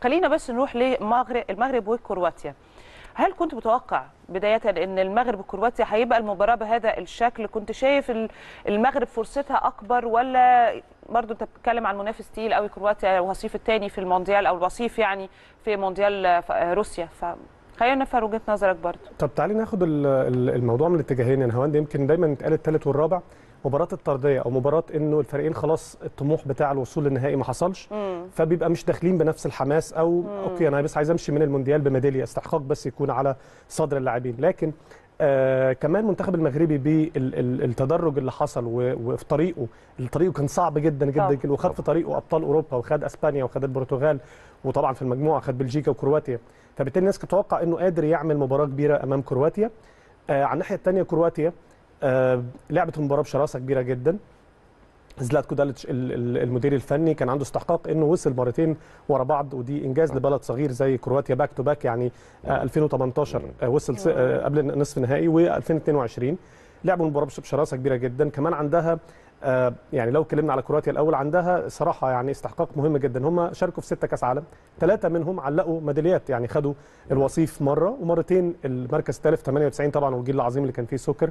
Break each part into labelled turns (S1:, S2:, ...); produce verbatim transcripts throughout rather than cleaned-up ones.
S1: خلينا بس نروح للمغرب المغرب وكرواتيا. هل كنت متوقع بداية ان المغرب وكرواتيا هيبقى المباراة بهذا الشكل؟ كنت شايف المغرب فرصتها اكبر، ولا برضو انت بتتكلم عن منافس تقيل قوي كرواتيا، الوصيف الثاني في المونديال او الوصيف يعني في مونديال روسيا؟ فخلينا نفهم وجهة نظرك برضو.
S2: طب تعالي ناخد الموضوع من الاتجاهين يا نهاوند. يمكن دايما يتقال الثالث والرابع، مباراه الطرديه او مباراه انه الفريقين خلاص الطموح بتاع الوصول للنهائي ما حصلش، مم. فبيبقى مش داخلين بنفس الحماس، او مم. اوكي انا بس عايز امشي من المونديال بميداليه، استحقاق بس يكون على صدر اللاعبين. لكن آه كمان المنتخب المغربي بالتدرج اللي حصل وفي طريقه، الطريق كان صعب جدا جدا, جداً وخد في طريقه ابطال اوروبا، وخد اسبانيا، وخد البرتغال، وطبعا في المجموعه خد بلجيكا وكرواتيا. فبالتالي الناس كانت تتوقع انه قادر يعمل مباراه كبيره امام كرواتيا. آه على الناحيه الثانيه كرواتيا آه لعبت المباراه بشراسه كبيره جدا. زلاتكو داليتش المدير الفني كان عنده استحقاق انه وصل مرتين ورا بعض، ودي انجاز لبلد صغير زي كرواتيا، باك تو باك يعني. آه ألفين وثمانية عشر آه وصل آه قبل نصف نهائي، وألفين واثنين وعشرين لعبوا المباراه بشراسه كبيره جدا. كمان عندها آه يعني لو اتكلمنا على كرواتيا الاول، عندها صراحه يعني استحقاق مهم جدا. هم شاركوا في ستة كاس عالم، ثلاثه منهم علقوا ميداليات، يعني خدوا الوصيف مره، ومرتين المركز الثالث ثمانية وتسعين طبعا، والجيل العظيم اللي كان فيه سكر،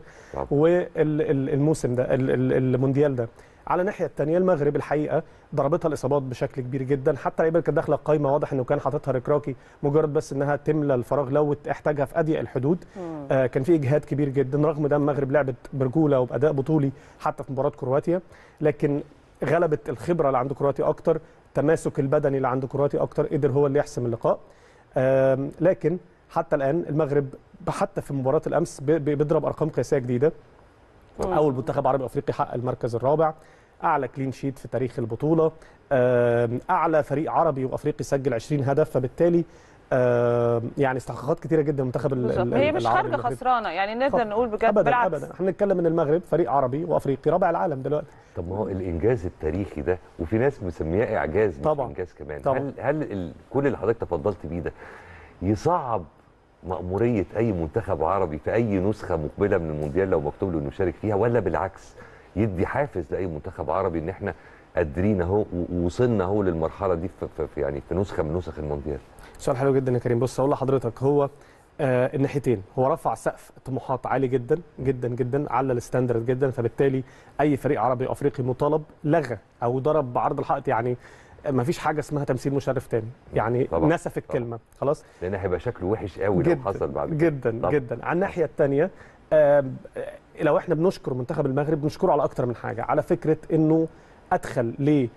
S2: والموسم ده المونديال ده. على الناحيه الثانيه المغرب الحقيقه ضربتها الاصابات بشكل كبير جدا، حتى اللعيبه كانت داخله القايمه واضح انه كان حاططها ركراكي مجرد بس انها تملى الفراغ لو احتاجها في اضيق الحدود. آه كان في اجهاد كبير جدا، رغم ده المغرب لعبت برجوله وباداء بطولي حتى في مباراه كرواتيا، لكن غلبت الخبره اللي عند كرواتيا اكتر، التماسك البدني اللي عند كرواتيا اكتر، قدر هو اللي يحسم اللقاء. آه لكن حتى الان المغرب حتى في مباراه الامس بيضرب ارقام قياسيه جديده. اول منتخب عربي افريقي حقق المركز الرابع، اعلى كلين شيت في تاريخ البطوله، اعلى فريق عربي وافريقي سجل عشرين هدف. فبالتالي يعني استحقاقات كثيره جدا المنتخب العربي.
S1: هي مش خارجه خسرانه، يعني نقدر نقول بجد
S2: أبداً
S1: بالعكس.
S2: ابدا احنا بنتكلم ان المغرب فريق عربي وافريقي رابع العالم دلوقتي.
S3: طب ما هو الانجاز التاريخي ده، وفي ناس مسمياه اعجاز مش طبعا. انجاز كمان. طبعا. هل هل ال... كل اللي حضرتك تفضلت بيه ده يصعب مأمورية أي منتخب عربي في أي نسخة مقبلة من المونديال لو مكتوب له إنه يشارك فيها، ولا بالعكس يدي حافز لأي منتخب عربي إن إحنا قادرين أهو ووصلنا أهو للمرحلة دي في, في يعني في نسخة من نسخ المونديال؟
S2: سؤال حلو جدا يا كريم. بص أقول لحضرتك، هو آه الناحيتين، هو رفع سقف طموحات عالي جدا جدا جدا، على الستاندرد جدا، فبالتالي أي فريق عربي أفريقي مطالب لغى أو ضرب بعرض الحائط، يعني ما فيش حاجه اسمها تمثيل مشرف تاني، يعني نسف الكلمه خلاص،
S3: لان هيبقى شكله وحش قوي لو حصل بعد كده.
S2: جدا طبعا. جدا. على الناحيه الثانيه آه لو احنا بنشكر منتخب المغرب بنشكره على اكتر من حاجه، على فكره انه ادخل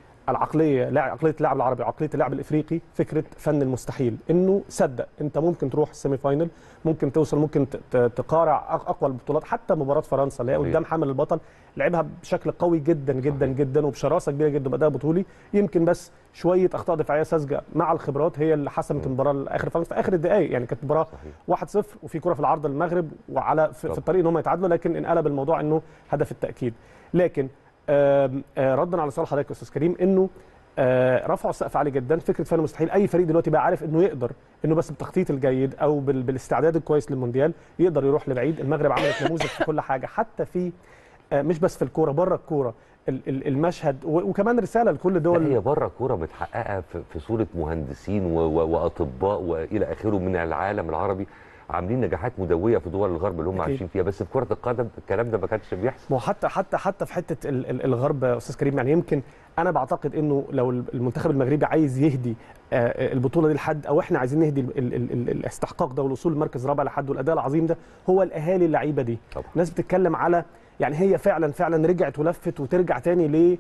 S2: للعقليه عقليه اللاعب العربي وعقليه اللاعب الافريقي فكره فن المستحيل، انه صدق انت ممكن تروح السيمي فاينل، ممكن توصل، ممكن تقارع اقوى البطولات. حتى مباراه فرنسا اللي هي قدام حامل البطل لعبها بشكل قوي جدا جدا جدا وبشراسه كبيره جدا وباداء بطولي، يمكن بس شويه اخطاء دفاعيه ساذجه مع الخبرات هي اللي حسمت المباراه لاخر فرنسا في اخر الدقائق. يعني كانت مباراه واحد صفر وفي كره في العارضه للمغرب وعلى في, في الطريق ان هم يتعادلوا، لكن انقلب الموضوع انه هدف التاكيد. لكن آآ آآ ردا على سؤال حضرتك يا استاذ كريم، انه رفعوا السقف عالي جدا، فكره فن مستحيل. اي فريق دلوقتي بقى عارف انه يقدر انه بس بالتخطيط الجيد او بالاستعداد الكويس للمونديال يقدر يروح لبعيد. المغرب عملت نموذج في كل حاجه، حتى في مش بس في الكوره، بره الكوره المشهد، وكمان رساله لكل دول.
S3: هي بره الكوره متحققه في صوره مهندسين واطباء والى اخره من العالم العربي، عاملين نجاحات مدويه في دول الغرب اللي هم عايشين فيها، بس في كره القدم الكلام ده ما كانش بيحصل.
S2: ما حتى حتى حتى في حته الغرب يا استاذ كريم، يعني يمكن انا بعتقد انه لو المنتخب المغربي عايز يهدي البطوله دي لحد، او احنا عايزين نهدي الاستحقاق ده والوصول للمركز الرابع لحد والاداء العظيم ده، هو الاهالي اللعيبه دي. طبعا. الناس بتتكلم على يعني هي فعلا فعلا رجعت ولفت وترجع تاني ل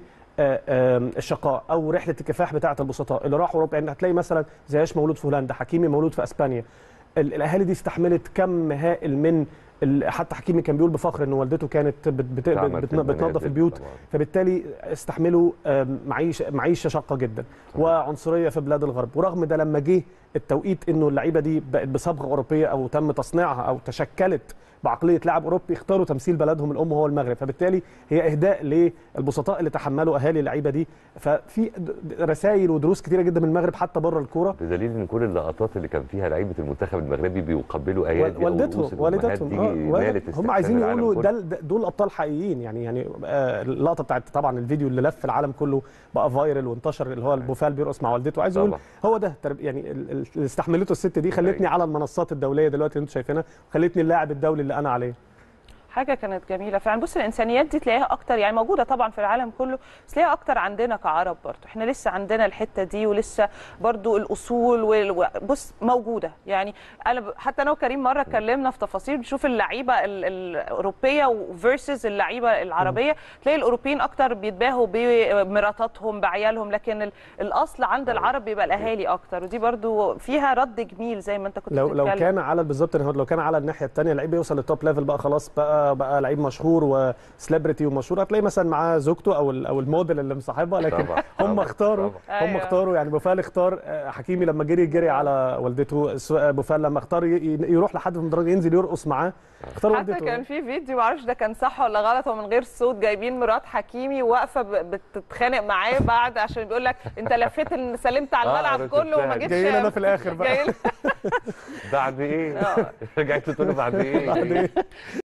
S2: الشقاء او رحله الكفاح بتاعه البسطاء اللي راحوا اوروبا. يعني هتلاقي مثلا زياش مولود في هولندا، حكيمي مولود في اسبانيا. الاهالي دي استحملت كم هائل من، حتى حكيمي كان بيقول بفخر ان والدته كانت بت بت بتنظف البيوت، فبالتالي استحملوا معيشه معيشه شاقه جدا وعنصريه في بلاد الغرب. ورغم ده لما جه التوقيت انه اللعيبه دي بقت بصبغه اوروبيه او تم تصنيعها او تشكلت بعقليه لاعب اوروبي اختاروا تمثيل بلدهم الام وهو المغرب، فبالتالي هي اهداء للبسطاء اللي تحملوا اهالي اللعيبه دي. ففي رسائل ودروس كتيره جدا من المغرب حتى بره الكوره،
S3: بدليل ان كل اللقطات اللي كان فيها لعيبه المنتخب المغربي بيقبلوا ايادي
S2: والدتهم والدتهم هم عايزين يقولوا ده دول ابطال حقيقيين. يعني يعني آه اللقطه بتاعت طبعا الفيديو اللي لف العالم كله بقى فايرل وانتشر، اللي هو البوفال بيرقص مع والدته، عايز يقول هو ده يعني اللي استحملته الست دي خلتني على المنصات الدوليه دلوقتي اللي انتم شايفينها، خلتني اللاعب الدولي اللي انا عليه.
S1: حاجه كانت جميله فعلا. بص الانسانيات دي تلاقيها اكتر، يعني موجوده طبعا في العالم كله، بس تلاقيها اكتر عندنا كعرب برضه. احنا لسه عندنا الحته دي ولسه برضه الاصول و... بص موجوده. يعني انا ب... حتى انا وكريم مره اتكلمنا في تفاصيل بنشوف اللعيبه ال... الاوروبيه فيرسز اللعيبه العربيه، تلاقي الاوروبيين اكتر بيتباهوا بمراتاتهم بعيالهم، لكن ال... الاصل عند العرب بيبقى الاهالي اكتر، ودي برضه فيها رد جميل زي ما انت كنت
S2: لو
S1: بتتكلم.
S2: لو كان على بالظبط لو كان على الناحيه الثانيه اللعيب يوصل للتوب ليفل بقى خلاص بقى بقى لعيب مشهور وسليبرتي ومشهور، هتلاقي مثلا معاه زوجته او او الموديل اللي مصاحبها، لكن طبعا هم اختاروا طبعا. هم اختاروا يعني بوفال اختار حكيمي لما جري جري على والدته، بوفال لما اختار يروح لحد في المدرج ينزل يرقص معاه اختار
S1: حتى
S2: والدته.
S1: حتى كان في فيديو معرفش ده كان صح ولا غلط، هو من غير صوت جايبين مرات حكيمي واقفه بتتخانق معاه بعد عشان بيقول لك انت لفيت سلمت على الملعب كله وما جيتش
S2: جاي لنا في الاخر بقى
S3: بعد ايه؟ رجعت تقول له بعد ايه؟